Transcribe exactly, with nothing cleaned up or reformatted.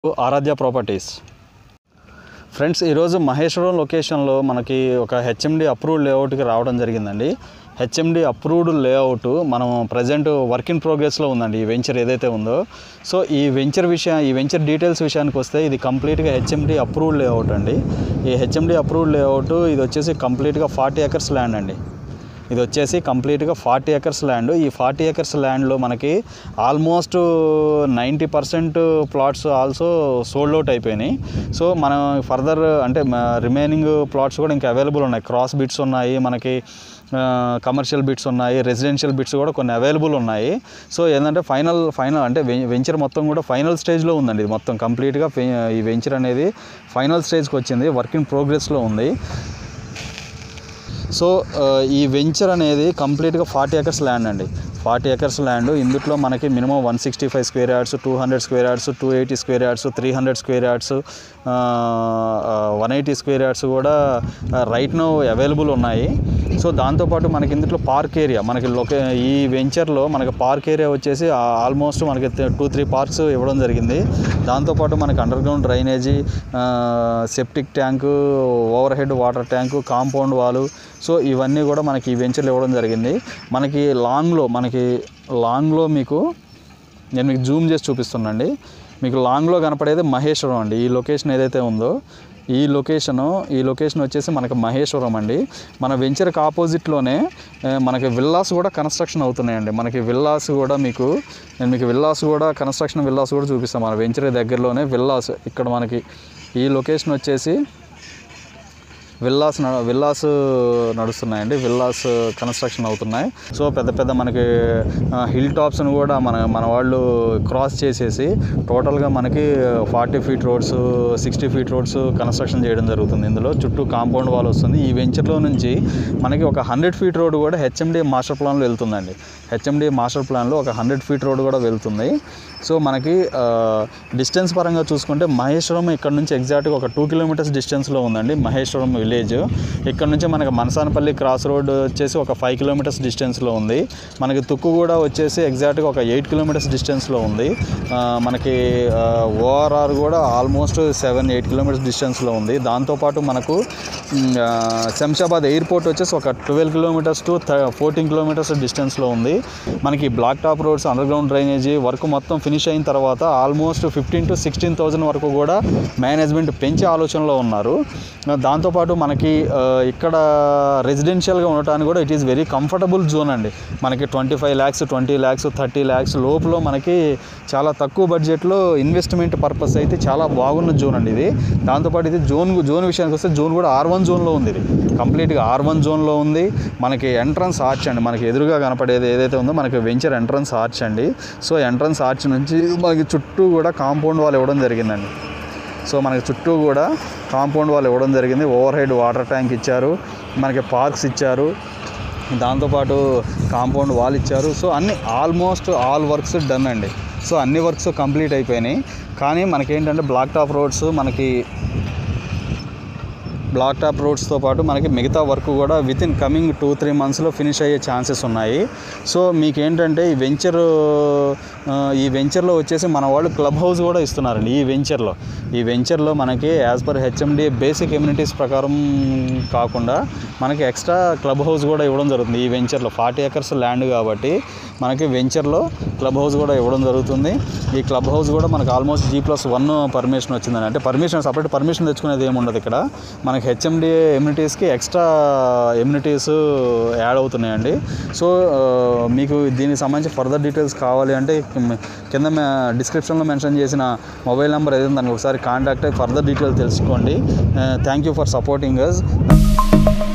ఆరాధ్య properties friends, ఈరోజు మహేశ్వరం లొకేషన్లో మనకి ఒక హెచ్ఎండి అప్రూవ్డ్ లేఅవుట్కి రావడం జరిగిందండి. హెచ్ఎండి అప్రూవ్డ్ లేఅవుట్ మనం ప్రజెంట్ వర్క్ ఇన్ ప్రోగ్రెస్లో ఉందండి ఈ వెంచర్ ఏదైతే ఉందో. సో ఈ వెంచర్ విషయం ఈ వెంచర్ డీటెయిల్స్ విషయానికి వస్తే ఇది కంప్లీట్గా హెచ్ఎండి అప్రూవ్డ్ లేఅవుట్ అండి. ఈ హెచ్ఎండి అప్రూవ్డ్ లేఅవుట్ ఇది వచ్చేసి కంప్లీట్గా ఫార్టీ ఎకర్స్ ల్యాండ్ అండి. ఇది వచ్చేసి కంప్లీట్గా ఫార్టీ ఎకర్స్ ల్యాండ్. ఈ ఫార్టీ ఎకర్స్ ల్యాండ్లో మనకి almost ninety percent plots also sold out అయిపోయినాయి. సో మనం ఫర్దర్ అంటే రిమైనింగ్ ప్లాట్స్ కూడా ఇంకా అవైలబుల్ ఉన్నాయి. క్రాస్ బిట్స్ ఉన్నాయి, మనకి కమర్షియల్ బిట్స్ ఉన్నాయి, రెసిడెన్షియల్ బిట్స్ కూడా కొన్ని అవైలబుల్ ఉన్నాయి. సో ఏంటంటే ఫైనల్ ఫైనల్ అంటే వెంచర్ మొత్తం కూడా ఫైనల్ స్టేజ్లో ఉందండి. ఇది మొత్తం కంప్లీట్గా ఈ వెంచర్ అనేది ఫైనల్ స్టేజ్కి వచ్చింది, వర్క్ ఇన్ ప్రోగ్రెస్లో ఉంది. సో ఈ వెంచర్ అనేది కంప్లీట్గా ఫార్టీ ఎకర్స్ ల్యాండ్ అండి. Forty acres land. ఇందులో మనకి minimum one sixty five square yards, two hundred square yards, two eighty square yards, three hundred square yards, one eighty square yards కూడా right now available ఉన్నాయి. So దాంతోపాటు మనకి ఇందులో park area మనకి లొకే ఈ వెంచర్లో మనకి పార్క్ ఏరియా వచ్చేసి ఆల్మోస్ట్ మనకి టూ త్రీ పార్క్స్ ఇవ్వడం జరిగింది. దాంతోపాటు మనకి underground drainage, septic tank, overhead water tank, compound wall, so ఇవన్నీ కూడా మనకి ఈ వెంచర్లో ఇవ్వడం జరిగింది. మనకి లాంగ్లో మనకి లాంగ్లో మీకు నేను మీకు జూమ్ చేసి చూపిస్తున్నానండి. మీకు లాంగ్లో కనపడేది మహేశ్వరం అండి. ఈ లొకేషన్ ఏదైతే ఉందో ఈ లొకేషను ఈ లొకేషన్ వచ్చేసి మనకి మహేశ్వరం అండి. మన వెంచర్కి ఆపోజిట్లోనే మనకి విల్లాస్ కూడా కన్స్ట్రక్షన్ అవుతున్నాయండి. మనకి విల్లాస్ కూడా మీకు నేను మీకు విల్లాస్ కూడా కన్స్ట్రక్షన్ విల్లాస్ కూడా చూపిస్తాను. మన వెంచర్ దగ్గరలోనే విల్లాస్ ఇక్కడ మనకి ఈ లొకేషన్ వచ్చేసి విల్లాస్ విల్లాస్ నడుస్తున్నాయండి. విల్లాస్ కన్స్ట్రక్షన్ అవుతున్నాయి. సో పెద్ద పెద్ద మనకి హిల్ టాప్స్ని కూడా మన మన వాళ్ళు క్రాస్ చేసేసి టోటల్గా మనకి forty feet roads, sixty feet roads construction చేయడం జరుగుతుంది. ఇందులో చుట్టూ కాంపౌండ్ వాల్ వస్తుంది. ఈ వెంచర్లో నుంచి మనకి ఒక హండ్రెడ్ ఫీట్ రోడ్ కూడా హెచ్ఎండి మాస్టర్ ప్లాన్లో వెళ్తుందండి. హెచ్ఎండి మాస్టర్ ప్లాన్లో ఒక హండ్రెడ్ ఫీట్ రోడ్ కూడా వెళ్తుంది. సో మనకి డిస్టెన్స్ పరంగా చూసుకుంటే మహేశ్వరం ఇక్కడ నుంచి ఎగ్జాక్ట్గా ఒక టూ కిలోమీటర్స్ డిస్టెన్స్లో ఉందండి మహేశ్వరం విలేజ్. ఇక్కడ నుంచి మనకి మనసానపల్లి క్రాస్ రోడ్ వచ్చేసి ఒక ఫైవ్ కిలోమీటర్స్ డిస్టెన్స్లో ఉంది. మనకి తుక్కుగూడ వచ్చేసి ఎగ్జాక్ట్గా ఒక ఎయిట్ కిలోమీటర్స్ డిస్టెన్స్లో ఉంది. మనకి ఓఆర్ఆర్ కూడా ఆల్మోస్ట్ సెవెన్ ఎయిట్ కిలోమీటర్స్ డిస్టెన్స్లో ఉంది. దాంతోపాటు మనకు శంషాబాద్ ఎయిర్పోర్ట్ వచ్చేసి ఒక twelve kilometres to fourteen kilometres డిస్టెన్స్లో ఉంది. మనకి black top roads, underground drainage work మొత్తం ఫినిష్ అయిన తర్వాత almost fifteen to sixteen thousand వరకు కూడా మేనేజ్మెంట్ పెంచే ఆలోచనలో ఉన్నారు. దాంతోపాటు మనకి ఇక్కడ రెసిడెన్షియల్గా ఉండటానికి కూడా it is very comfortable zone అండి. మనకి twenty five lakhs twenty lakhs thirty lakhs లోపల మనకి చాలా తక్కువ బడ్జెట్లో ఇన్వెస్ట్మెంట్ పర్పస్ అయితే చాలా బాగున్న జోన్ అండి ఇది. దాంతోపాటు ఇది జోన్ జోన్ విషయానికి వస్తే జోన్ కూడా ఆర్ వన్ జోన్లో ఉంది. ఇది కంప్లీట్గా ఆర్ వన్ జోన్లో ఉంది. మనకి ఎంట్రన్స్ ఆర్చ్ అండి. మనకి ఎదురుగా కనపడేది ఏదైతే ఉందో మనకి వెంచర్ ఎంట్రన్స్ ఆర్చ్ అండి. సో ఎంట్రన్స్ ఆర్చ్ నుంచి మనకి చుట్టూ కూడా కాంపౌండ్ వాల్ ఇవ్వడం జరిగిందండి. సో మనకి చుట్టూ కూడా కాంపౌండ్ వాల్ ఇవ్వడం జరిగింది. ఓవర్ హెడ్ వాటర్ ట్యాంక్ ఇచ్చారు, మనకి పార్క్స్ ఇచ్చారు, దాంతోపాటు కాంపౌండ్ వాల్ ఇచ్చారు. సో అన్ని ఆల్మోస్ట్ ఆల్ వర్క్స్ డన్ అండి. సో అన్ని వర్క్స్ కంప్లీట్ అయిపోయినాయి. కానీ మనకేంటంటే బ్లాక్ టాప్ రోడ్స్ మనకి బ్లాక్ టాప్ రోడ్స్తో పాటు మనకి మిగతా వర్క్ కూడా within coming two three మంత్స్లో ఫినిష్ అయ్యే ఛాన్సెస్ ఉన్నాయి. సో మీకేంటంటే ఈ వెంచర్ ఈ వెంచర్లో వచ్చేసి మన వాళ్ళు క్లబ్ హౌస్ కూడా ఇస్తున్నారండి. ఈ వెంచర్లో ఈ వెంచర్లో మనకి as per HMD basic amenities ప్రకారం కాకుండా మనకి ఎక్స్ట్రా క్లబ్ హౌస్ కూడా ఇవ్వడం జరుగుతుంది. ఈ వెంచర్లో ఫార్టీ ఎకర్స్ ల్యాండ్ కాబట్టి మనకి వెంచర్లో క్లబ్ హౌస్ కూడా ఇవ్వడం జరుగుతుంది. ఈ క్లబ్ హౌస్ కూడా మనకి almost G plus one permission వచ్చిందని, అంటే పర్మిషన్ సపరేట్ పర్మిషన్ తెచ్చుకునేది ఏమి ఉండదు ఇక్కడ. మనకి హెచ్ఎండిఏ ఎమ్యూనిటీస్కి ఎక్స్ట్రా ఎమ్యూనిటీస్ యాడ్ అవుతున్నాయండి. సో మీకు దీనికి సంబంధించి ఫర్దర్ డీటెయిల్స్ కావాలి అంటే కింద డిస్క్రిప్షన్లో మెన్షన్ చేసిన మొబైల్ నెంబర్ ఏదైనా దానికి ఒకసారి కాంటాక్ట్ అయ్యి ఫర్దర్ డీటెయిల్స్ తెలుసుకోండి. Thank you for supporting us.